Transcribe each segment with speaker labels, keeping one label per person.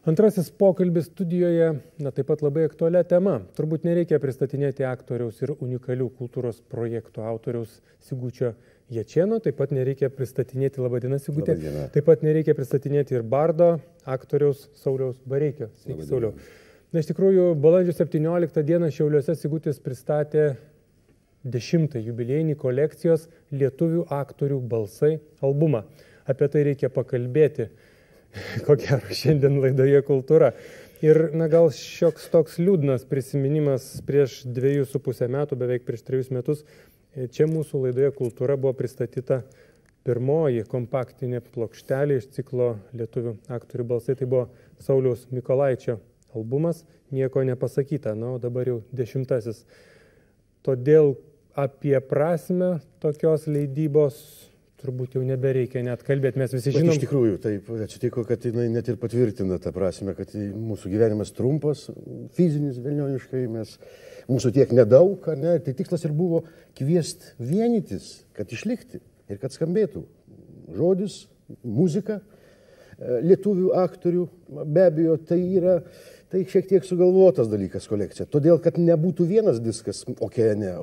Speaker 1: Antrasis pokalbis studijoje, taip pat labai aktualia tema. Turbūt nereikia pristatinėti aktoriaus ir unikalių kultūros projektų autoriaus Sigučio Jačėno, taip pat nereikia pristatinėti, laba diena Sigutė, taip pat nereikia pristatinėti ir bardo aktoriaus Sauliaus Bareikio. Sveiki, Sauliau. Iš tikrųjų, balandžio 17 dieną Šiauliuose Sigutis pristatė 10. jubiliejinį kolekcijos Lietuvių aktorių balsai albumą. Apie tai reikia pakalbėti, ko gero šiandien laidoje Kultūra. Ir gal šioks toks liūdnas prisiminimas prieš 2,5 metų, beveik prieš 3 metus, čia mūsų laidoje Kultūra buvo pristatyta pirmoji kompaktinė plokštelė iš ciklo Lietuvių aktorių balsai. Tai buvo Sauliaus Mykolaičio albumas, nieko nepasakyta, o dabar jau 10. Todėl apie prasmę tokios leidybos turbūt jau nebereikia net kalbėti, mes visi žinom.
Speaker 2: Iš tikrųjų, taip atsitiko, kad jinai net ir patvirtina tą prasmę, kad mūsų gyvenimas trumpas, fizinis, velnioniškai, mūsų tiek nedaug, tai tikslas ir buvo kviesti vienytis, kad išlikti ir kad skambėtų žodis, muzika, lietuvių aktorių, be abejo, tai šiek tiek sugalvotas dalykas kolekcija, todėl, kad nebūtų vienas diskas okeane,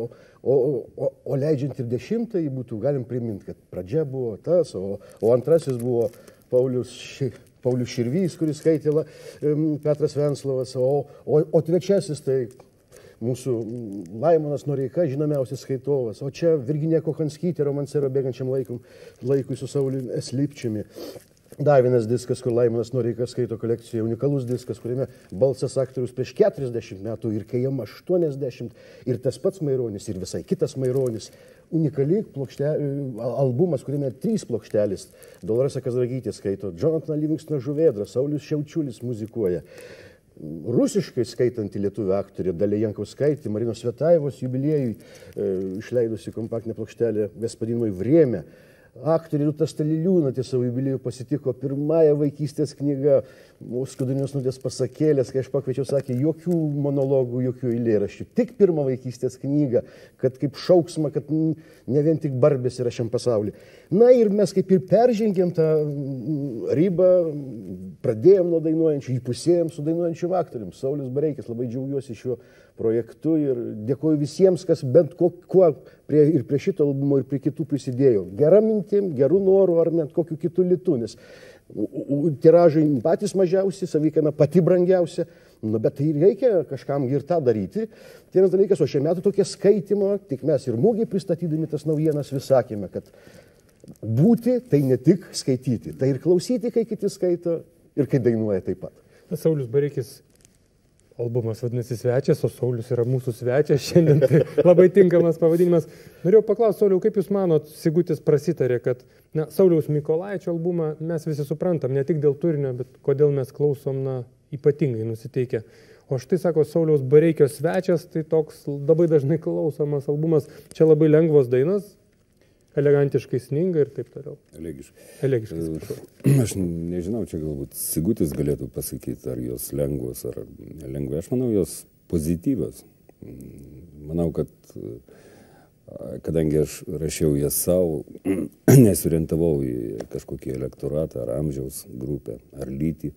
Speaker 2: o leidžiant ir 10. būtų, galim priminti, kad pradžia buvo tas, o antrasis buvo Paulius Širvys, kuris skaitė Petras Venslovas, o trečiasis tai mūsų Laimonas Noreika, žinomiausias skaitovas, o čia Virginija Kochanskytė, romansero bėgančiam laikui su Sauliumi S. Lipčiumi. Dar vienas diskas, kur Laimonas Noreika skaito kolekcijoje, unikalus diskas, kuriame balsas aktorius prieš 40 metų ir kai jam 80, ir tas pats Maironis, ir visai kitas Maironis. Unikali albumas, kuriame 3 plokštelės. Doloresa Kazragytė skaito, Jonathan Livingstoną Žuvėdrą, Saulius Šiaučiulis muzikuoja. Rusiškai skaitanti lietuvių aktorė Dalia Jankauskaitė, Marinos Svetaivos jubiliejui išleidusi kompaktinę plokštelę Vespadinoj Vrėme. Aktorė Rūta Staliliūnaitė savo jubiliejų pasitiko pirmąją vaikystės knygą Skudurinios nudės pasakėlės, kai aš pakviečiau, sakė, jokių monologų, jokių eilėraščių, tik pirmą vaikystės knygą, kad kaip šauksma, kad ne vien tik barbės yra šiam pasaulyje. Ir mes kaip ir peržengėm tą ribą, pradėjom nuo dainuojančių, įpusėjom su dainuojančiu aktorium. Saulius Bareikis, labai džiaugiuosi šiuo projektu ir dėkoju visiems, kas bent kuo ir prie šito albumo ir prie kitų prisidėjo. Gera mintim, gerų norų ar net kokiu kitų litų, nes tiražai patys mažiausi, savikaina pati brangiausia, bet tai reikia kažkam ir tą daryti. Tai vienas dalykas, o šiame metu tokie skaitimo, tik mes ir mūgiai pristatydami tas naujienas vis sakėme, kad būti tai ne tik skaityti, tai ir klausyti, kai kiti skaito ir kai dainuoja taip pat.
Speaker 1: Saulius Bareikis. Albumas vadinasi Svečias, o Saulius yra mūsų svečias šiandien, tai labai tinkamas pavadinimas. Norėjau paklausti, Sauliau, kaip Jūs manot, Sigutis prasitarė, kad Sauliaus Mykolaičio albumą mes visi suprantam, ne tik dėl turinio, bet kodėl mes klausom ypatingai nusiteikę. O štai, sako, Sauliaus Bareikio Svečias, tai toks labai dažnai klausomas albumas, čia labai lengvos dainos, elegantiškai sninga ir taip toliau. Elegiškai.
Speaker 3: Aš nežinau, čia galbūt Sigutis galėtų pasakyti, ar jos lengvos, ar nelengvai. Aš manau, jos pozityvios. Manau, kad kadangi aš rašiau jas savo, nesorientavau į kažkokį elektoratą, ar amžiaus grupę, ar lytį,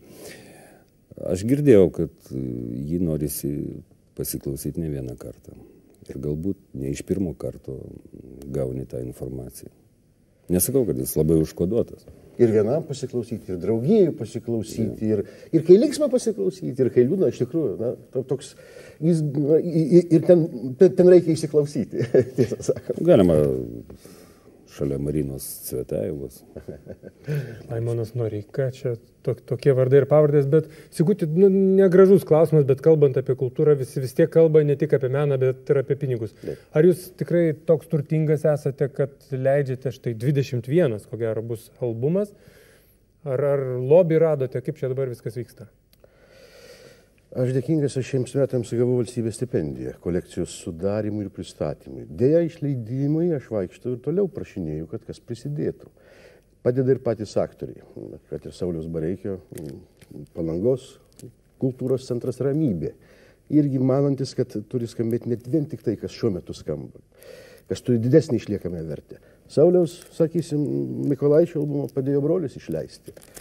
Speaker 3: aš girdėjau, kad jį norisi pasiklausyti ne vieną kartą. Ir galbūt ne iš pirmo karto gauni tą informaciją. Nesakau, kad jis labai užkoduotas.
Speaker 2: Ir vienam pasiklausyti, ir draugijai pasiklausyti, ir kai linksma pasiklausyti, ir kai liūdna, iš tikrųjų, toks, ir ten reikia įsiklausyti, tiesą sakant.
Speaker 3: Galima šalia Marinos Svetaivos.
Speaker 1: Laimonas Noreika, čia tokie vardai ir pavardės, bet Siguti, negražus klausimas, bet kalbant apie kultūrą, vis tiek kalba ne tik apie meną, bet ir apie pinigus. Ar Jūs tikrai toks turtingas esate, kad leidžiate štai 21, ko gero bus albumas? Ar lobį radote, kaip čia dabar viskas vyksta?
Speaker 2: Aš dėkingas, aš šiems metams gavau valstybės stipendiją, kolekcijos sudarimui ir pristatymui. Deja, išleidimui aš vaikštau ir toliau prašinėjau, kad kas prisidėtų. Padeda ir patys aktoriai, kad ir Sauliaus Bareikio Palangos kultūros centras Ramybė. Irgi manantis, kad turi skambėti net vien tik tai, kas šiuo metu skamba, kas turi didesnį išliekamą vertę. Sauliaus, sakysim, Mykolaičio albumą padėjo brolis išleisti.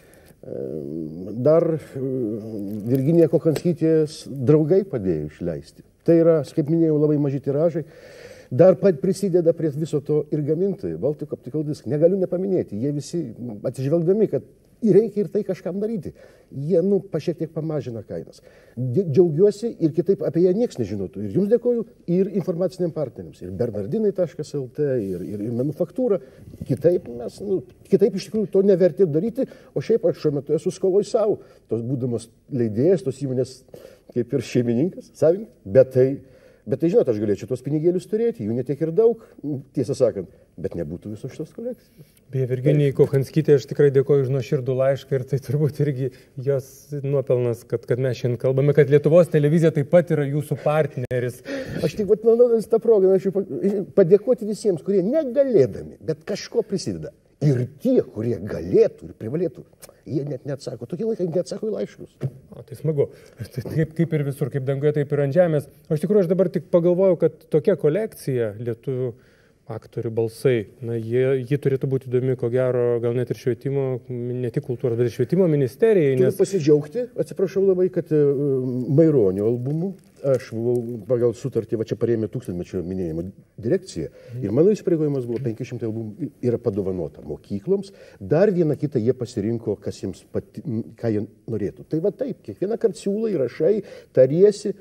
Speaker 2: Dar Virginija Kochanskytės draugai padėjo išleisti. Tai yra, kaip minėjau, labai maži tiražai. Dar prisideda prie viso to ir gamintojai. Baltic Optical Disc. Negaliu nepaminėti. Jie visi atsižvelgdami, kad reikia ir tai kažkam daryti. Jie, šiek tiek pamažina kainas. Džiaugiuosi ir kitaip apie ją nieks nežinotų. Ir jums dėkoju, ir informaciniam partneriams. Ir bernardinai.lt, ir manufaktūra. Kitaip mes, kitaip iš tikrųjų to nevertė daryti. O šiaip aš šiuo metu esu skoloj savo. Tos būdamas leidėjas, tos įmonės kaip ir šeimininkas, savininkas. Bet tai, žinot, aš galėčiau tuos pinigėlius turėti, jų netiek ir daug, tiesą sakant, bet nebūtų visos šitos kolekcijos.
Speaker 1: Beje, Virginijai Kochanskytė, aš tikrai dėkoju už nuoširdų laišką ir tai turbūt irgi jos nuopelnas, kad mes šiandien kalbame, kad Lietuvos televizija taip pat yra jūsų partneris.
Speaker 2: Aš tik naudodamas tą progą norėčiau padėkoti visiems, kurie negalėdami, bet kažko prisideda. Ir tie, kurie galėtų ir privalėtų, jie net neatsako. Tokie laikai neatsako į laiškus.
Speaker 1: Tai smagu. Kaip ir visur, kaip danguje, taip ir ant žemės. Aš tikrųjų, aš dabar tik pagalvojau, kad tokia kolekcija lietuvių aktorių balsai, ji turėtų būti įdomi, ko gero, gal net ir švietimo, ne tik kultūros, bet ir švietimo ministerijai.
Speaker 2: Turiu pasidžiaugti, atsiprašau labai, kad Maironio albumų aš buvau pagal sutartį, čia parėmė 1000-mečio minėjimo direkcija ir mano įsipareigojimas buvo 500 albumų yra padovanota mokykloms, dar vieną kitą jie pasirinko, ką jie norėtų. Tai va taip, kiekvieną kartą siūlai, rašai, tariesi.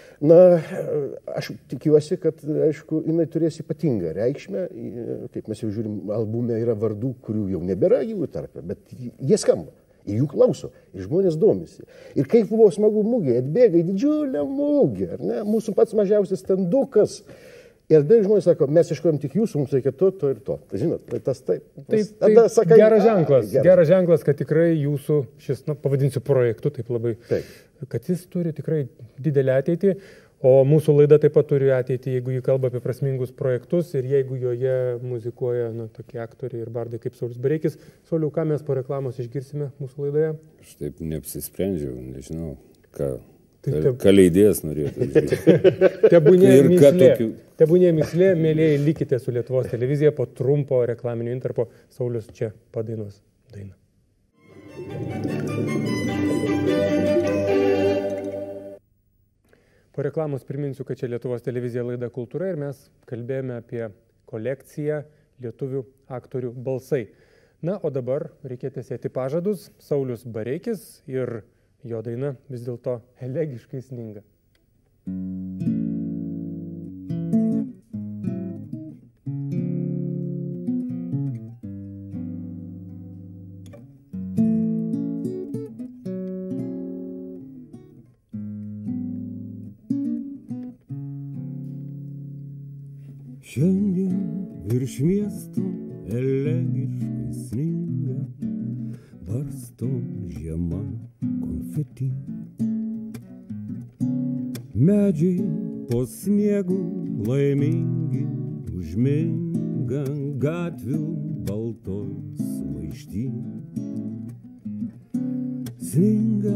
Speaker 2: Aš tikiuosi, kad, aišku, jinai turės ypatingą reikšmę, kaip mes jau žiūrim, albume yra vardų, kurių jau nebėra jų tarpe, bet jie skamba. Ir jų klauso, ir žmonės domisi. Ir kaip buvo smagu mūgė, atbėga į didžiulę mūgę, ar ne? Mūsų pats mažiausias stendukas. Ir daug žmonės sako, mes iškojom tik jūsų, mums reikia to ir to. Tai žinot, tas taip.
Speaker 1: Tada sakai, geras ženklas, kad tikrai jūsų šis, pavadinsiu projektu, taip labai, kad jis turi tikrai didelę ateitį. O mūsų laida taip pat turi ateitį, jeigu jį kalba apie prasmingus projektus ir jeigu joje muzikuoja tokie aktoriai ir bardai kaip Saulius Bareikis. Sauliau, ką mes po reklamos išgirsime mūsų laidoje?
Speaker 3: Aš taip neapsisprendžiau, nežinau, ką leidėjas norėtų išgirsti.
Speaker 1: Tebūnė mislė, mėlėjai, likite su Lietuvos televizija, po trumpo reklaminio intarpo Saulius čia padainuos dainą. Po reklamos priminsiu, kad čia Lietuvos televizija laida Kultūra ir mes kalbėjome apie kolekciją lietuvių aktorių balsai. O dabar reikia tesėti pažadus. Saulius Bareikis ir jo daina vis dėlto elegiškai sninga.
Speaker 3: Šiandien virš miesto elegiškai sninga, barsto žiema konfeti. Medžiai po sniegu laimingi užminga gatvių baltoj sumaišty. Sninga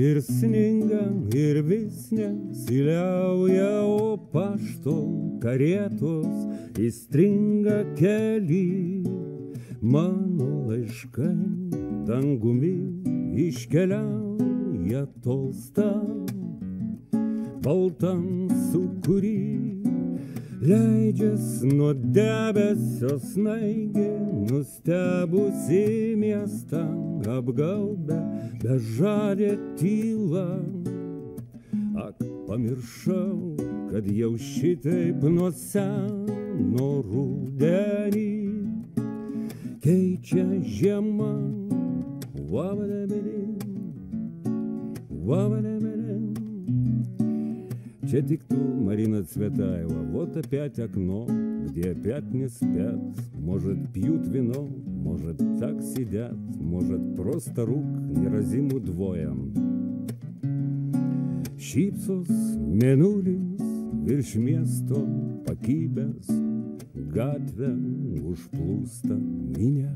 Speaker 3: ir vis nesiliauja, o pašto karietos įstringa kely. Mano laiškai dangumi iškeliauja tolsta, baltam sūkury leidžias nuo debesio snaigė, nustebusi miestą apgaubę bežadė tyla. Ak, pamiršau, kad jau šitaip nuo seno rudenį keičia žiema. Čia tiktų Марина Цветаева. Вот опять окно, где опять не спят. Может, пьют вино, может, так сидят, может, просто рук не разиму двоje. Šypsos mėnulis virš miesto pakibęs, gatvę užplūsta minia.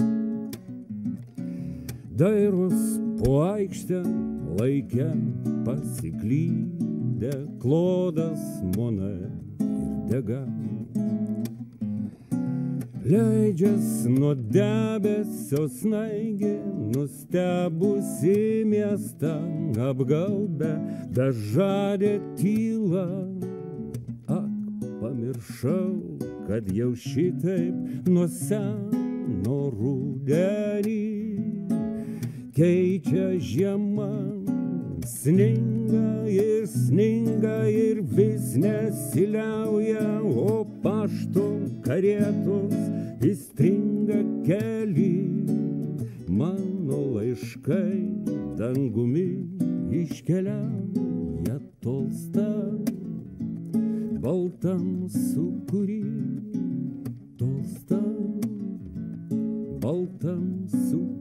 Speaker 3: Dairos po aikštę laike pasiklydę, Klodas, Mona ir Dega. Leidžias nuo debesio snaigė, nustebusi miestą apgaubę, bežadė tyla. Ak, pamiršau, kad jau šitaip nuo seno rudenį keičia žiema. Sninga ir vis nesiliauja, o pašto karietos įstringa keli. Mano laiškai dangumi iškeliauja tolsta, baltam sūkury tolsta, baltam sūkury.